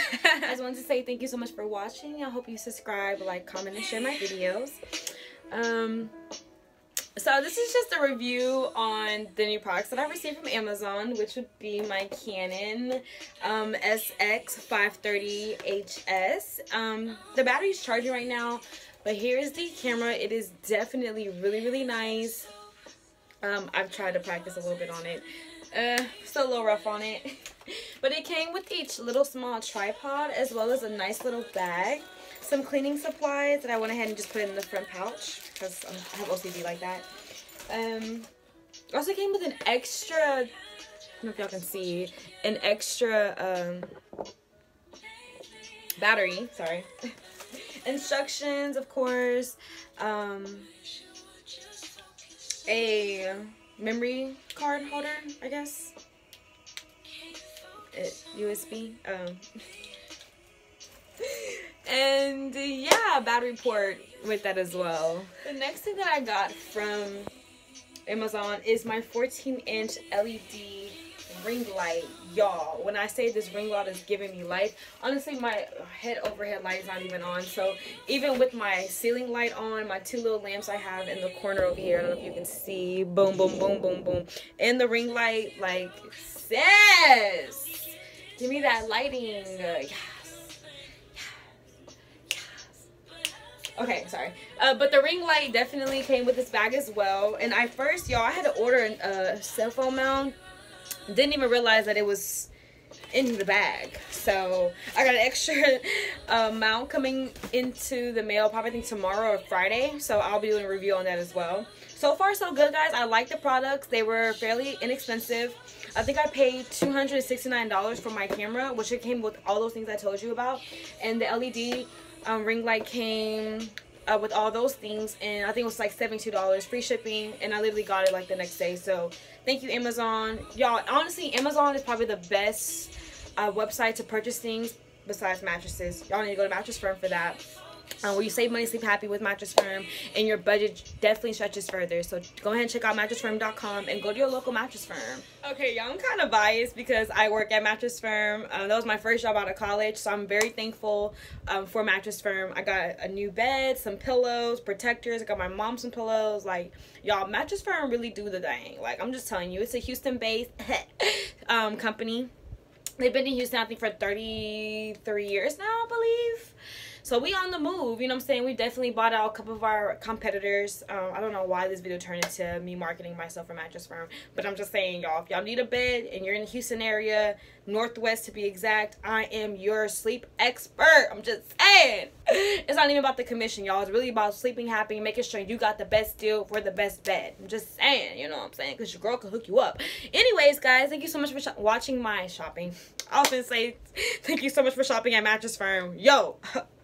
I just wanted to say thank you so much for watching. I hope you subscribe, like, comment, and share my videos. So this is just a review on the new products that I received from Amazon, which would be my Canon SX530HS. The battery's charging right now, but here's the camera. It is definitely really nice. I've tried to practice a little bit on it. Still a little rough on it. But it came with each little small tripod as well as a nice little bag. Some cleaning supplies that I went ahead and just put in the front pouch because I have OCD like that. Also came with an extra, I don't know if y'all can see, an extra battery, sorry. Instructions, of course, a memory card holder, I guess, USB, and yeah, battery port with that as well. The next thing that I got from Amazon is my 14-inch LED ring light. Y'all, when I say this ring light is giving me life, honestly my head overhead light is not even on. So even with my ceiling light on, my two little lamps I have in the corner over here, I don't know if you can see, boom boom boom boom boom, and the ring light, like, says give me that lighting. Okay, sorry. But the ring light definitely came with this bag as well. And I had to order a cell phone mount. Didn't even realize that it was in the bag. So I got an extra mount coming into the mail probably I think tomorrow or Friday. So I'll be doing a review on that as well. So far so good, guys. I like the products. They were fairly inexpensive. I think I paid $269 for my camera, which it came with all those things I told you about. And the LED ring light came with all those things, and I think it was like $72, free shipping, and I literally got it like the next day. So thank you, Amazon. Y'all, honestly, Amazon is probably the best website to purchase things besides mattresses. Y'all need to go to Mattress Firm for that. Where you save money, sleep happy with Mattress Firm, and your budget definitely stretches further. So go ahead and check out mattressfirm.com and go to your local Mattress Firm. Okay, y'all, I'm kind of biased because I work at Mattress Firm. That was my first job out of college, so I'm very thankful for Mattress Firm. I got a new bed, some pillows, protectors. I got my mom some pillows. Like, y'all, Mattress Firm really do the thing. Like, I'm just telling you, it's a Houston-based company. They've been in Houston, I think, for 33 years now, I believe. So we on the move, you know what I'm saying? We definitely bought out a couple of our competitors. I don't know why this video turned into me marketing myself for Mattress Firm, but I'm just saying, y'all, if y'all need a bed and you're in the Houston area, Northwest to be exact, I am your sleep expert. I'm just saying. It's not even about the commission, y'all. It's really about sleeping happy, making sure you got the best deal for the best bed. I'm just saying, you know what I'm saying? Because your girl can hook you up. Anyways, guys, thank you so much for watching my shopping. I was going to say thank you so much for shopping at Mattress Firm. Yo.